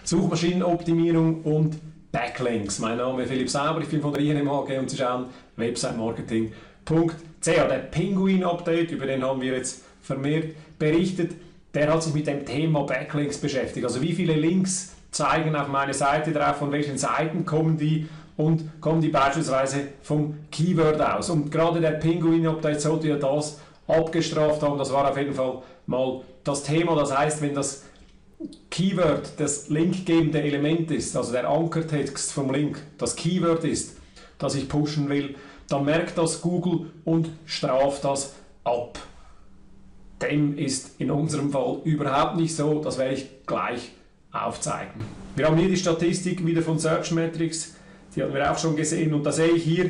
Suchmaschinenoptimierung und Backlinks. Mein Name ist Philipp Sauber, ich bin von der INM AG und Sie schauen websitemarketing.ch. Der Pinguin-Update, über den haben wir jetzt vermehrt berichtet, der hat sich mit dem Thema Backlinks beschäftigt. Also wie viele Links zeigen auf meine Seite drauf, von welchen Seiten kommen die und kommen die beispielsweise vom Keyword aus. Und gerade der Pinguin-Update sollte ja das abgestraft haben. Das war auf jeden Fall mal das Thema. Das heißt, wenn das Keyword das linkgebende Element ist, also der Ankertext vom Link, das Keyword ist, das ich pushen will, dann merkt das Google und straft das ab. Dem ist in unserem Fall überhaupt nicht so, das werde ich gleich aufzeigen. Wir haben hier die Statistik wieder von Search Metrics, die hatten wir auch schon gesehen, und da sehe ich hier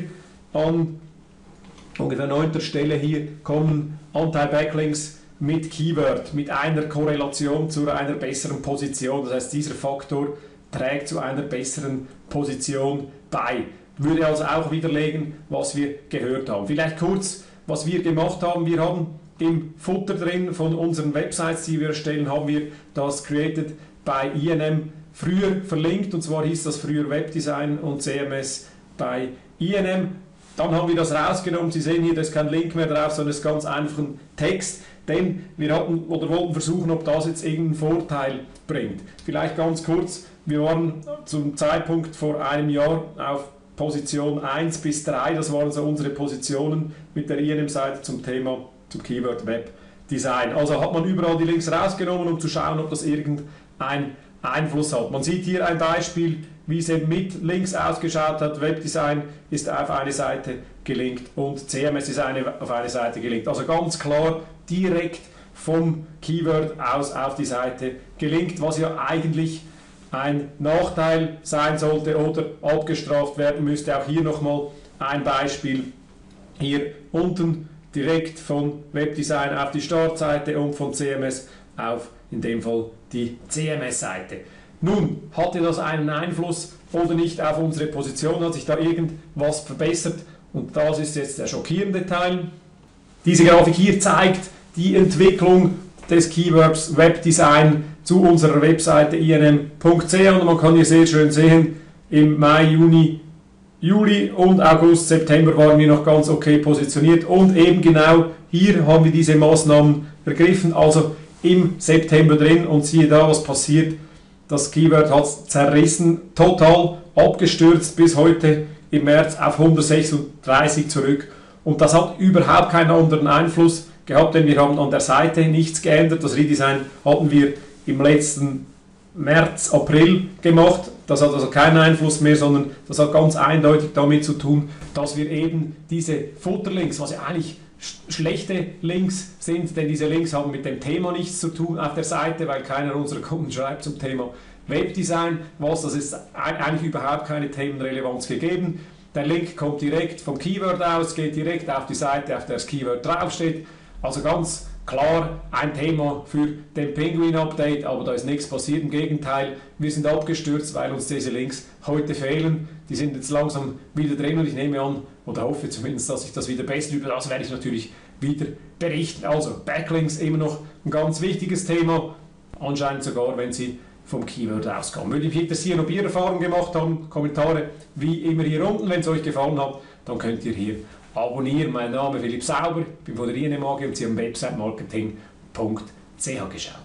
an ungefähr 9. Stelle hier kommen Anteil Backlinks mit Keyword, mit einer Korrelation zu einer besseren Position. Das heißt, dieser Faktor trägt zu einer besseren Position bei. Würde also auch widerlegen, was wir gehört haben. Vielleicht kurz, was wir gemacht haben. Wir haben im Footer drin von unseren Websites, die wir erstellen, haben wir das Created by INM früher verlinkt. Und zwar hieß das früher Webdesign und CMS bei INM. Dann haben wir das rausgenommen. Sie sehen hier, da ist kein Link mehr drauf, sondern es ist ganz einfach ein Text. Denn wir hatten oder wollten versuchen, ob das jetzt irgendeinen Vorteil bringt. Vielleicht ganz kurz, wir waren zum Zeitpunkt vor einem Jahr auf Position 1 bis 3, das waren so unsere Positionen mit der INM-Seite zum Thema, zum Keyword Web Design. Also hat man überall die Links rausgenommen, um zu schauen, ob das irgendeinen Einfluss hat. Man sieht hier ein Beispiel, wie es eben mit Links ausgeschaut hat. Webdesign ist auf eine Seite gelinkt und CMS ist auf eine Seite gelinkt. Also ganz klar direkt vom Keyword aus auf die Seite gelinkt, was ja eigentlich ein Nachteil sein sollte oder abgestraft werden müsste. Auch hier nochmal ein Beispiel. Hier unten direkt von Webdesign auf die Startseite und von CMS auf, in dem Fall, die CMS-Seite. Nun, hatte das einen Einfluss oder nicht auf unsere Position? Hat sich da irgendwas verbessert? Und das ist jetzt der schockierende Teil. Diese Grafik hier zeigt die Entwicklung des Keywords Webdesign zu unserer Webseite inm.ch und man kann hier sehr schön sehen, im Mai, Juni, Juli und August, September waren wir noch ganz okay positioniert und eben genau hier haben wir diese Maßnahmen ergriffen, also im September drin, und siehe da, was passiert. Das Keyword hat zerrissen, total abgestürzt bis heute im März auf 136 zurück, und das hat überhaupt keinen anderen Einfluss gehabt, denn wir haben an der Seite nichts geändert. Das Redesign hatten wir im letzten März, April gemacht. Das hat also keinen Einfluss mehr, sondern das hat ganz eindeutig damit zu tun, dass wir eben diese Footerlinks, was ja eigentlich schlechte Links sind, denn diese Links haben mit dem Thema nichts zu tun auf der Seite, weil keiner unserer Kunden schreibt zum Thema Webdesign, das ist eigentlich überhaupt keine Themenrelevanz gegeben. Der Link kommt direkt vom Keyword aus, geht direkt auf die Seite, auf der das Keyword draufsteht. Also ganz klar ein Thema für den Pinguin-Update, aber da ist nichts passiert. Im Gegenteil, wir sind abgestürzt, weil uns diese Links heute fehlen. Die sind jetzt langsam wieder drin und ich nehme an, oder hoffe zumindest, dass sich das wieder bessert. Über das werde ich natürlich wieder berichten. Also Backlinks immer noch ein ganz wichtiges Thema, anscheinend sogar, wenn Sie vom Keyword auskommen. Würde mich interessieren, ob ihr Erfahrungen gemacht habt. Kommentare wie immer hier unten. Wenn es euch gefallen hat, dann könnt ihr hier abonnieren. Mein Name ist Philipp Sauber, ich bin von der INM AG und Sie haben websitemarketing.ch geschaut.